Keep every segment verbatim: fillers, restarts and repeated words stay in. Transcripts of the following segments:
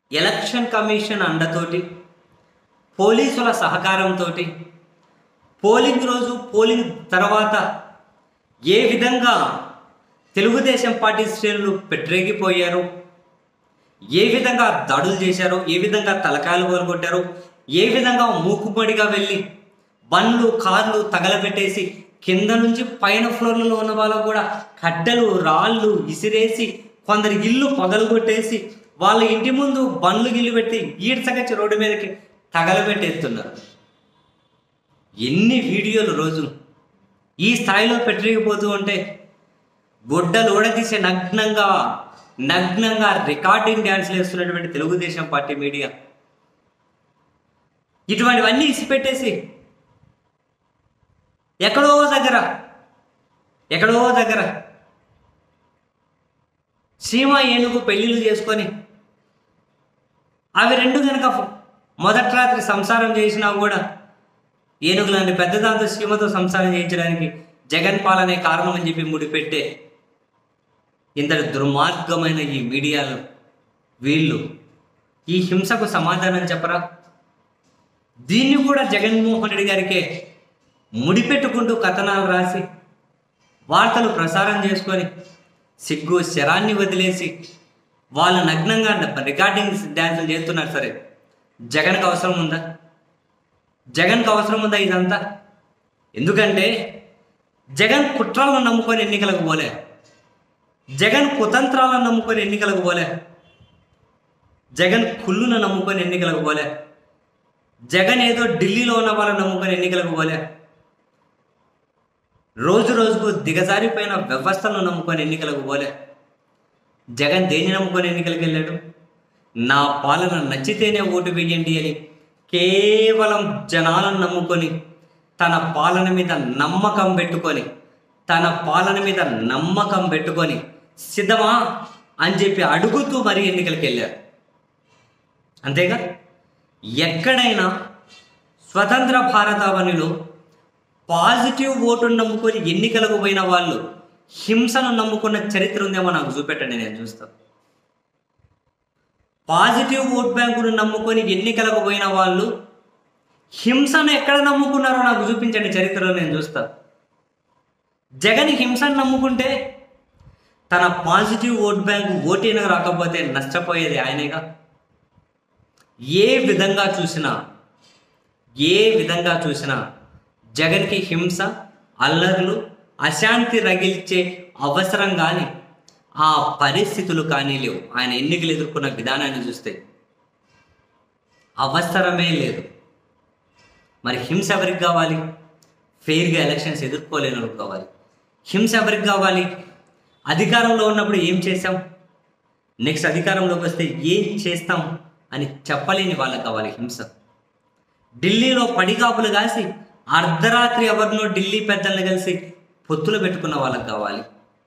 Election commission అండతోటి, పోలీసుల సహకారంతో polling రోజు పోలింగ్ తర్వాత ఏ విధంగా తెలుగుదేశం పార్టీ శ్రేణులు పెట్టరేగిపోయారు, ఏ విధంగా దాడులు చేశారో, ఏ విధంగా తలకాయలు పగలగొట్టారో, ఏ విధంగా మూకుమ్మడిగా వెళ్ళి బండ్లు కార్లు తగలబెట్టేసి కింద నుంచి పైన ఫ్లోర్లలో ఉన్న వాళ్ళకు కూడా కట్టెలు రాళ్ళు విసిరేసి కొందరి ఇల్లు పగలగొట్టేసి వాళ్ళ ఇంటి ముందు బండ్లు గిల్లు పెట్టి ఈడ్చకచ్చి రోడ్డు మీదకి తగలబెట్టేస్తున్నారు. ఎన్ని వీడియోలు రోజు ఈ స్థాయిలో పెట్టలేకపోతూ ఉంటే గుడ్డలు ఊడదీసే నగ్నంగా నగ్నంగా రికార్డింగ్ డ్యాన్స్లు వేస్తున్నటువంటి తెలుగుదేశం పార్టీ మీడియా ఇటువంటివన్నీ ఇసిపెట్టేసి ఎక్కడో దగ్గర ఎక్కడో దగ్గర సీమ ఏనుగు పెళ్లిళ్ళు చేసుకొని అవి రెండు కనుక మొదటి రాత్రి సంసారం చేసినా కూడా ఏనుగు లాంటి పెద్దదాంతో సీమతో సంసారం చేయించడానికి జగన్ పాలనే కారణం అని చెప్పి ముడిపెట్టే ఇంతటి దుర్మార్గమైన ఈ మీడియాలు వీళ్ళు ఈ హింసకు సమాధానం చెప్పరా? దీన్ని కూడా జగన్మోహన్ రెడ్డి గారికే ముడిపెట్టుకుంటూ కథనాలు రాసి వార్తలు ప్రసారం చేసుకొని సిగ్గు శరాన్ని వదిలేసి వాళ్ళు నగ్నంగా రికార్డింగ్ డ్యాన్సులు చేస్తున్నారు. సరే, జగన్కి అవసరం ఉందా? జగన్కి అవసరం ఉందా ఇదంతా? ఎందుకంటే జగన్ కుట్రలను నమ్ముకొని ఎన్నికలకు పోలే, జగన్ కుతంత్రాలను నమ్ముకొని ఎన్నికలకు పోలే, జగన్ కుళ్ళును నమ్ముకొని ఎన్నికలకు పోలే, జగన్ ఏదో ఢిల్లీలో ఉన్న వాళ్ళని నమ్ముకొని ఎన్నికలకు పోలే, రోజు రోజుకు దిగజారిపోయిన వ్యవస్థలను నమ్ముకొని ఎన్నికలకు పోలే. జగన్ దేన్ని నమ్ముకొని ఎన్నికలకు వెళ్ళాడు? నా పాలన నచ్చితేనే ఓటు వేయండి అని కేవలం జనాలను నమ్ముకొని తన పాలన మీద నమ్మకం పెట్టుకొని తన పాలన మీద నమ్మకం పెట్టుకొని సిద్ధమా అని చెప్పి అడుగుతూ మరీ ఎన్నికలకు వెళ్ళారు. అంతేగా, ఎక్కడైనా స్వతంత్ర భారతావనిలో పాజిటివ్ ఓటును నమ్ముకొని ఎన్నికలకు పోయిన వాళ్ళు హింసను నమ్ముకున్న చరిత్ర ఉందేమో నాకు చూపెట్టండి, నేను చూస్తాను. పాజిటివ్ ఓట్ బ్యాంకును నమ్ముకొని ఎన్నికలకు పోయిన వాళ్ళు హింసను ఎక్కడ నమ్ముకున్నారో నాకు చూపించండి చరిత్రలో, నేను చూస్తాను. జగన్ హింసను నమ్ముకుంటే తన పాజిటివ్ ఓట్ బ్యాంకు ఓటేనకు రాకపోతే నష్టపోయేది ఆయనేగా. ఏ విధంగా చూసినా ఏ విధంగా చూసినా జగన్కి హింస, అల్లర్లు, అశాంతి రగిల్చే అవసరం కానీ ఆ పరిస్థితులు కానీ లేవు. ఆయన ఎన్నికలు ఎదుర్కొన్న విధానాన్ని చూస్తే అవసరమే లేదు. మరి హింస ఎవరికి కావాలి? ఫెయిర్గా ఎలక్షన్స్ ఎదుర్కోలేని వాళ్ళకి కావాలి. హింస ఎవరికి కావాలి? అధికారంలో ఉన్నప్పుడు ఏం చేసాం, నెక్స్ట్ అధికారంలోకి వస్తే ఏం చేస్తాం అని చెప్పలేని వాళ్ళకి కావాలి హింస. ఢిల్లీలో పడిగాపులు కాసి అర్ధరాత్రి ఎవరినో ఢిల్లీ పెద్దలను కలిసి పొత్తులు పెట్టుకున్న వాళ్ళకి కావాలి.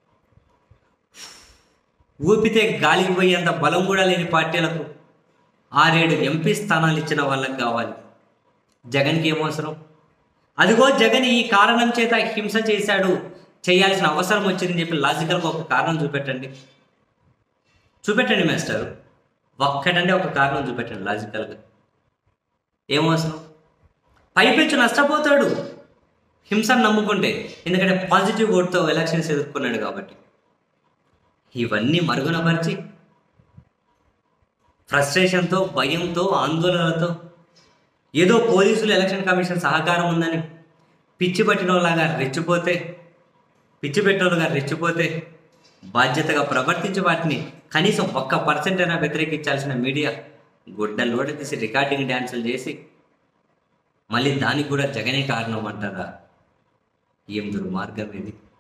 ఊపితే గాలికి పోయేంత బలం కూడా లేని పార్టీలకు ఆరేడు ఎంపీ స్థానాలు ఇచ్చిన వాళ్ళకి కావాలి. జగన్కి ఏమవసరం? అదిగో జగన్ ఈ కారణం చేత హింస చేశాడు, చేయాల్సిన అవసరం వచ్చిందని చెప్పి లాజికల్గా ఒక కారణం చూపెట్టండి. చూపెట్టండి మాస్టర్, ఒక్కటంటే ఒక కారణం చూపెట్టండి లాజికల్గా. ఏమవసరం? పైపెచ్చు నష్టపోతాడు హింసను నమ్ముకుంటే, ఎందుకంటే పాజిటివ్ ఓట్తో ఎలక్షన్స్ ఎదుర్కొన్నాడు కాబట్టి. ఇవన్నీ మరుగునపరిచి ఫ్రస్ట్రేషన్తో, భయంతో, ఆందోళనలతో ఏదో పోలీసులు, ఎలక్షన్ కమిషన్ సహకారం ఉందని పిచ్చి పట్టిన వాళ్ళగా రెచ్చిపోతే పిచ్చి పెట్టినోళ్ళుగా రెచ్చిపోతే బాధ్యతగా ప్రవర్తించి వాటిని కనీసం ఒక్క పర్సెంట్ అయినా వ్యతిరేకించాల్సిన మీడియా గుడ్డలోడ తీసి రికార్డింగ్ డ్యాన్సులు చేసి మళ్ళీ దానికి కూడా జగనే కారణం అంటారా? ఏం దుర్మార్గం ఇది.